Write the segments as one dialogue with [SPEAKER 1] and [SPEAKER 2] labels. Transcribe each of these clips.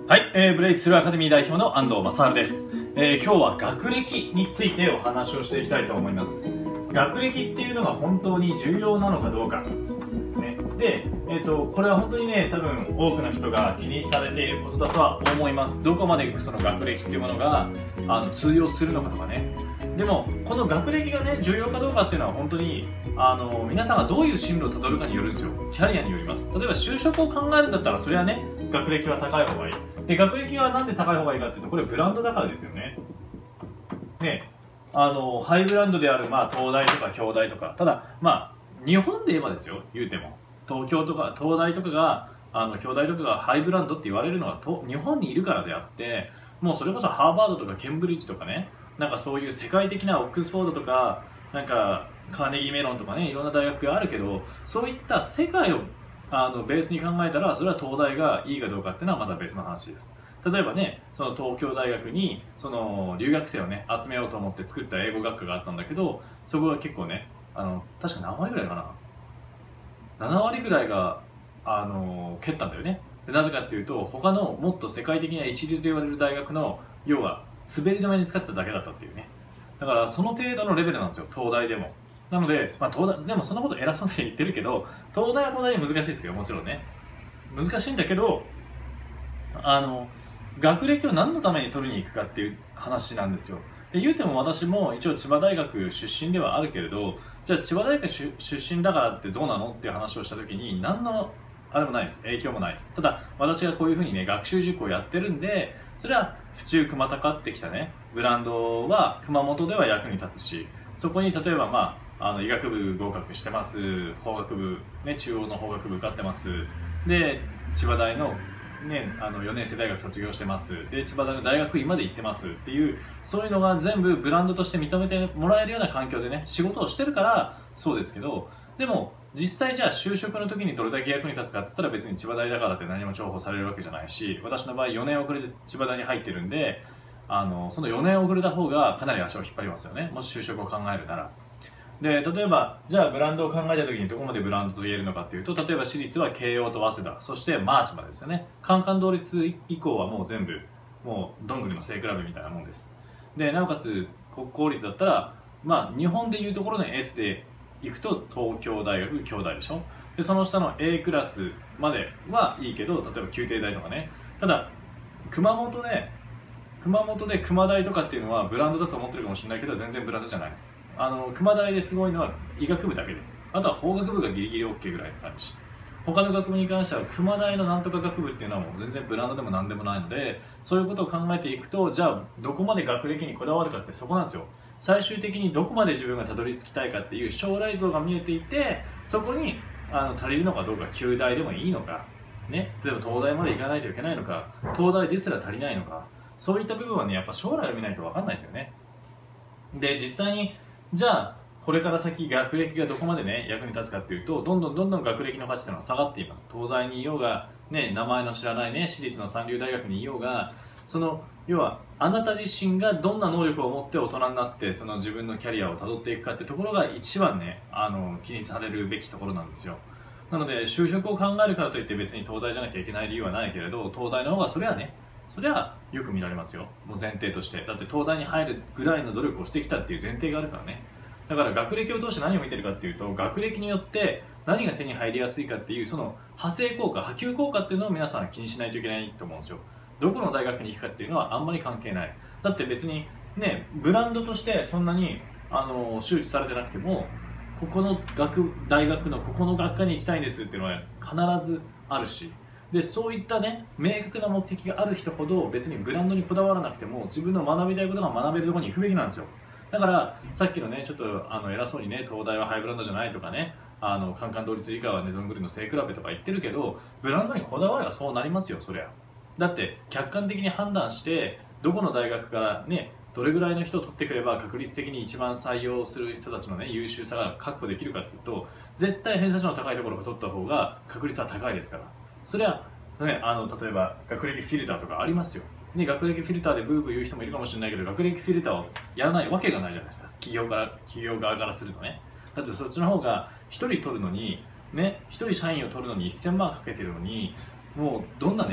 [SPEAKER 1] はい、ブレイクスルーアカデミー代表の安藤正です。今日は学歴についてお話をしていきたいと思います。学歴っていうのが本当に重要なのかどうか、ね、で、これは本当にね、多分多くの人が気にされていることだとは思います。どこまでその学歴っていうものが通用するのかとかね。でもこの学歴がね重要かどうかっていうのは本当に皆さんがどういう進路をたどるかによるんですよ。キャリアによります。例えば就職を考えるんだったらそれはね学歴は高い方がいい。で学歴はなんで高い方がいいかっていうと、これブランドだからですよね。ね、ハイブランドである、東大とか京大とか、ただ日本で言えばですよ、言うても東京とか東大とかが京大とかがハイブランドって言われるのは日本にいるからであって、もうそれこそハーバードとかケンブリッジとかね、なんかそういう世界的なオックスフォードとかなんかカーネギーメロンとかね、いろんな大学があるけど、そういった世界をベースに考えたら、それは東大がいいかどうかっていうのはまた別の話です。例えばね、その東京大学にその留学生をね集めようと思って作った英語学科があったんだけど、そこは結構ね確か何割ぐらいかな、7割ぐらいが蹴ったんだよね。でなぜかっていうと、他のもっと世界的な一流と言われる大学の要は滑り止めに使ってただけだったっていうね。だからその程度のレベルなんですよ、東大でも。なので、東大でもそんなこと偉そうに言ってるけど、東大は東大で難しいですよ、もちろんね。難しいんだけど、学歴を何のために取りに行くかっていう話なんですよ。で言うても私も一応千葉大学出身ではあるけれど、じゃあ千葉大学出身だからってどうなのっていう話をした時に、何のあれもないです、影響もないです。ただ私がこういうふうにね学習塾をやってるんで、それは府中熊高ってきたねブランドは熊本では役に立つし、そこに例えば医学部合格してます、法学部、ね、中央の法学部受かってます、で千葉大のね、4年生大学卒業してます、で千葉大の大学院まで行ってますっていう、そういうのが全部ブランドとして認めてもらえるような環境でね仕事をしてるからそうですけど、でも実際じゃあ就職の時にどれだけ役に立つかって言ったら、別に千葉大だからって何も重宝されるわけじゃないし、私の場合4年遅れで千葉大に入ってるんで、その4年遅れた方がかなり足を引っ張りますよね、もし就職を考えるなら。で例えばじゃあブランドを考えた時にどこまでブランドと言えるのかっていうと、例えば私立は慶応と早稲田、そしてマーチまでですよね。カンカン同率以降はもう全部もうどんぐりの背比べみたいなもんです。でなおかつ国公立だったら日本でいうところの S で行くと東京大学京大でしょ。でその下の A クラスまではいいけど、例えば宮廷大とかね。ただ熊本で熊大とかっていうのはブランドだと思ってるかもしれないけど、全然ブランドじゃないです。熊大ですごいのは医学部だけです。あとは法学部がギリギリ OK ぐらいの感じ。他の学部に関しては熊大のなんとか学部っていうのはもう全然ブランドでも何でもないので、そういうことを考えていくと、じゃあどこまで学歴にこだわるかってそこなんですよ。最終的にどこまで自分がたどり着きたいかっていう将来像が見えていて、そこに足りるのかどうか、旧大でもいいのか、ね、例えば東大まで行かないといけないのか、東大ですら足りないのか、そういった部分はねやっぱ将来を見ないと分かんないですよね。で実際にじゃあこれから先学歴がどこまでね役に立つかっていうと、どんどん学歴の価値というのは下がっています。東大にいようが、ね、名前の知らないね私立の三流大学にいようが、その要はあなた自身がどんな能力を持って大人になってその自分のキャリアをたどっていくかってところが一番ね気にされるべきところなんですよ。なので就職を考えるからといって別に東大じゃなきゃいけない理由はないけれど、東大の方がそれはよく見られますよ、もう前提として。だって東大に入るぐらいの努力をしてきたっていう前提があるからね。だから学歴を通して何を見てるかっていうと、学歴によって何が手に入りやすいかっていう、その派生効果波及効果っていうのを皆さん気にしないといけないと思うんですよ。どこの大学に行くかっていうのはあんまり関係ない。だって別にねブランドとしてそんなに周知されてなくても、ここの大学のここの学科に行きたいんですっていうのは必ずあるし、でそういったね明確な目的がある人ほど別にブランドにこだわらなくても自分の学びたいことが学べるところに行くべきなんですよ。だからさっきのねちょっと偉そうにね東大はハイブランドじゃないとかね、カンカン同率以下はねどんぐりの背比べとか言ってるけど、ブランドにこだわればそうなりますよ、そりゃ。だって客観的に判断してどこの大学からねどれぐらいの人を取ってくれば確率的に一番採用する人たちのね優秀さが確保できるかっていうと、絶対偏差値の高いところが取った方が確率は高いですから。それは、ね、例えば学歴フィルターとかありますよ。で学歴フィルターでブーブー言う人もいるかもしれないけど、学歴フィルターをやらないわけがないじゃないですか、企業側からするとね。だってそっちの方が1人取るのにね、1人社員を取るのに1000万かけてるのに、もうどんなね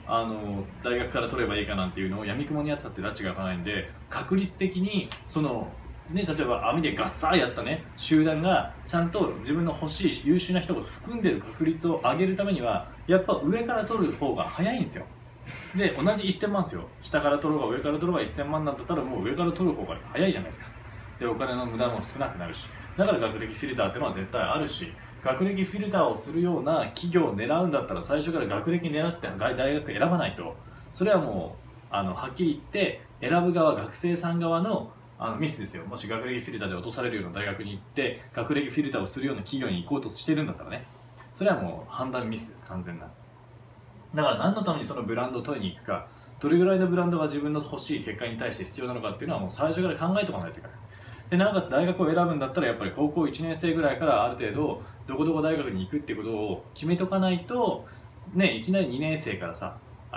[SPEAKER 1] 大学から取ればいいかなんていうのをやみくもにやったって拉致が開かないんで、確率的にそのね、例えば網でガッサーやったね集団がちゃんと自分の欲しい優秀な人を含んでる確率を上げるためにはやっぱ上から取る方が早いんですよ。で同じ1000万ですよ。下から取ろうが上から取ろうが1000万なんだったらもう上から取る方が早いじゃないですか。でお金の無駄も少なくなるし、だから学歴フィルターっていうのは絶対あるし、学歴フィルターをするような企業を狙うんだったら最初から学歴狙って大学選ばないと、それはもうはっきり言って選ぶ側、学生さん側のミスですよ。もし学歴フィルターで落とされるような大学に行って学歴フィルターをするような企業に行こうとしてるんだったらね、それはもう判断ミスです、完全な。だから何のためにそのブランドを取りに行くか、どれぐらいのブランドが自分の欲しい結果に対して必要なのかっていうのはもう最初から考えておかないといけない。でなおかつ大学を選ぶんだったらやっぱり高校1年生ぐらいからある程度どこどこ大学に行くっていうことを決めとかないと、ね、いきなり2年生からさ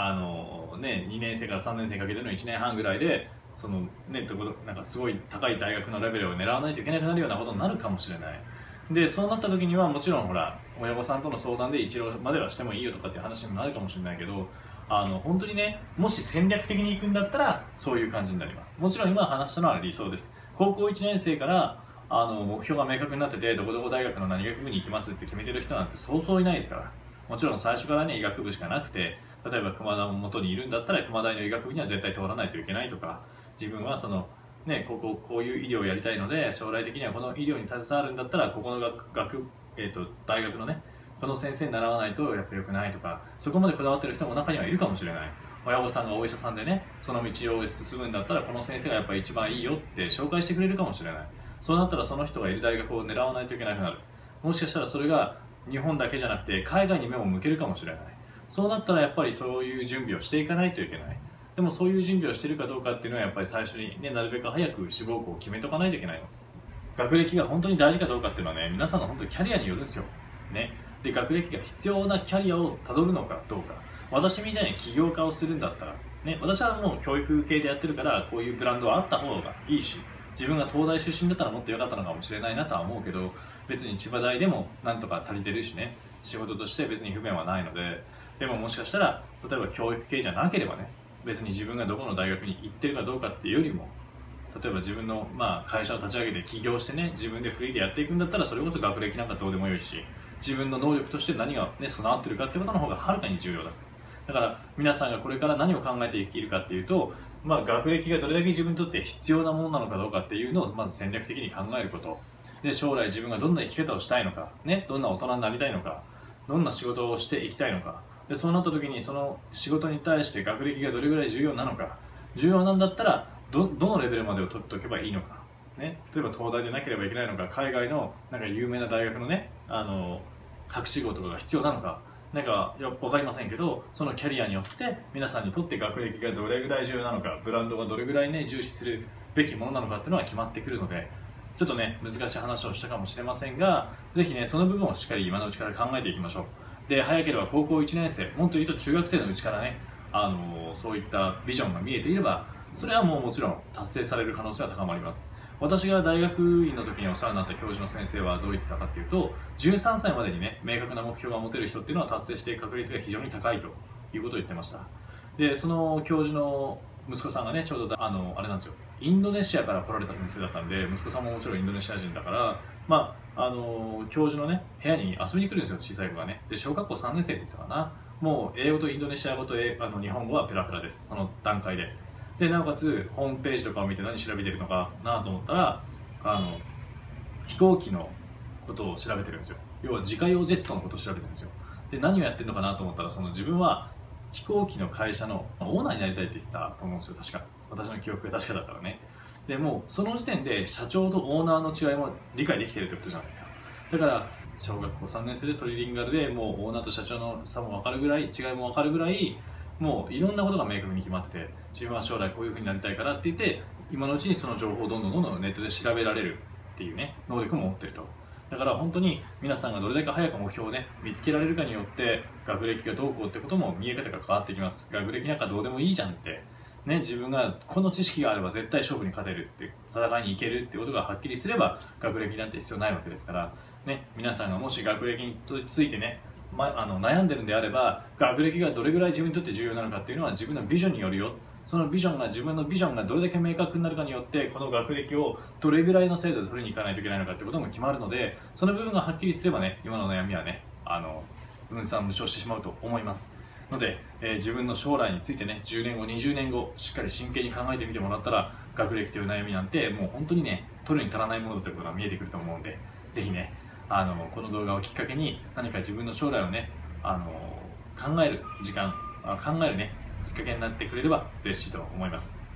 [SPEAKER 1] 2年生から3年生にかけての1年半ぐらいでそのねなんかすごい高い大学のレベルを狙わないといけなくなるようなことになるかもしれない。でそうなった時にはもちろんほら親御さんとの相談で一浪まではしてもいいよとかっていう話にもなるかもしれないけど、本当にね、もし戦略的に行くんだったらそういう感じになります。もちろん今話したのは理想です。高校1年生から目標が明確になっててどこどこ大学の何学部に行きますって決めてる人なんてそうそういないですから。もちろん最初からね医学部しかなくて、例えば熊田の元にいるんだったら熊大の医学部には絶対通らないといけないとか、自分はそのね、こういう医療をやりたいので将来的にはこの医療に携わるんだったらここの大学のねこの先生に習わないとやっぱ良くないとか、そこまでこだわってる人も中にはいるかもしれない。親御さんがお医者さんでねその道を進むんだったらこの先生がやっぱり一番いいよって紹介してくれるかもしれない。そうなったらその人がいる大学を狙わないといけなくなる。もしかしたらそれが日本だけじゃなくて海外に目を向けるかもしれない。そうなったらやっぱりそういう準備をしていかないといけない。でもそういう準備をしているかどうかっていうのはやっぱり最初に、ね、なるべく早く志望校を決めとかないといけないんです。学歴が本当に大事かどうかっていうのはね、皆さんの本当にキャリアによるんですよ、ね、で学歴が必要なキャリアをたどるのかどうか。私みたいに起業家をするんだったら、ね、私はもう教育系でやってるからこういうブランドはあった方がいいし、自分が東大出身だったらもっと良かったのかもしれないなとは思うけど、別に千葉大でもなんとか足りてるしね、仕事として別に不便はないので。でももしかしたら例えば教育系じゃなければね、別に自分がどこの大学に行ってるかどうかっていうよりも、例えば自分の会社を立ち上げて起業してね自分でフリーでやっていくんだったらそれこそ学歴なんかどうでもよいし、自分の能力として何が、ね、備わってるかってことの方がはるかに重要です。だから皆さんがこれから何を考えていけるかっていうと、学歴がどれだけ自分にとって必要なものなのかどうかっていうのをまず戦略的に考えることで、将来自分がどんな生き方をしたいのか、ね、どんな大人になりたいのか、どんな仕事をしていきたいのかで、そうなった時にその仕事に対して学歴がどれぐらい重要なのか、重要なんだったらどのレベルまでを取っておけばいいのか、ね、例えば東大でなければいけないのか、海外のなんか有名な大学のね博士号とかが必要なのか、なんか分かりませんけど、そのキャリアによって皆さんにとって学歴がどれぐらい重要なのか、ブランドがどれぐらいね重視するべきものなのかっていうのは決まってくるので、ちょっとね難しい話をしたかもしれませんが、ぜひねその部分をしっかり今のうちから考えていきましょう。で早ければ高校1年生、もっと言うと中学生のうちからねそういったビジョンが見えていれば、それはもちろん達成される可能性は高まります。私が大学院の時にお世話になった教授の先生はどう言ってたかというと、13歳までにね明確な目標が持てる人っていうのは達成していく確率が非常に高いということを言ってました。でその教授の息子さんがねちょうどあれなんですよ、インドネシアから来られた先生だったんで、息子さんももちろんインドネシア人だから、教授のね部屋に遊びに来るんですよ、小さい子がね。で小学校3年生って言ってたかな。もう英語とインドネシア語と日本語はペラペラです、その段階で。でなおかつホームページとかを見て何調べてるのかなと思ったら、飛行機のことを調べてるんですよ。要は自家用ジェットのことを調べてるんですよ。で何をやってるのかなと思ったら、その自分は飛行機の会社のオーナーになりたいって言ってたと思うんですよ、確か。私の記憶が確かだったらね。でもうその時点で社長とオーナーの違いも理解できてるってことじゃないですか。だから小学校3年生でトリリンガルでもうオーナーと社長の差も分かるぐらい、違いも分かるぐらい、もういろんなことが明確に決まってて、自分は将来こういう風になりたいからって言って、今のうちにその情報をどんどんネットで調べられるっていうね能力も持ってると。だから本当に皆さんがどれだけ早く目標をね見つけられるかによって学歴がどうこうってことも見え方が変わってきます。学歴なんかどうでもいいじゃんってね、自分がこの知識があれば絶対勝負に勝てるって、戦いに行けるってことがはっきりすれば学歴なんて必要ないわけですから、ね、皆さんがもし学歴についてね悩んでるんであれば、学歴がどれぐらい自分にとって重要なのかっていうのは自分のビジョンによるよ。そのビジョンが、自分のビジョンがどれだけ明確になるかによって、この学歴をどれぐらいの精度で取りに行かないといけないのかってことも決まるので、その部分がはっきりすればね、今の悩みはね、分散無償してしまうと思います。ので、自分の将来についてね、10年後20年後しっかり真剣に考えてみてもらったら、学歴という悩みなんてもう本当にね、取るに足らないものだということが見えてくると思うんで、ぜひね、この動画をきっかけに何か自分の将来をね、考える時間、考えるね、きっかけになってくれれば嬉しいと思います。